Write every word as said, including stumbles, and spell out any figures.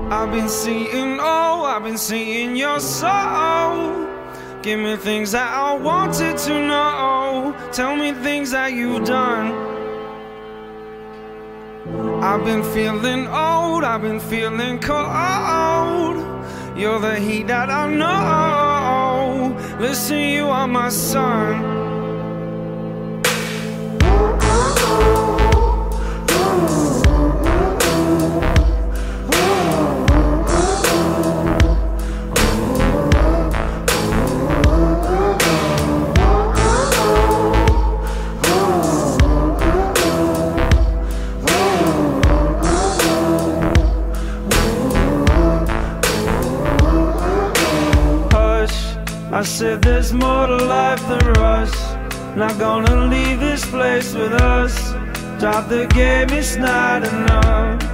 I've been seeing, oh, I've been seeing your soul. Give me things that I wanted to know. Tell me things that you've done. I've been feeling old, I've been feeling cold. You're the heat that I know. Listen, you are my sun. I said there's more to life than rush. Not gonna leave this place with us. Drop the game, it's not enough.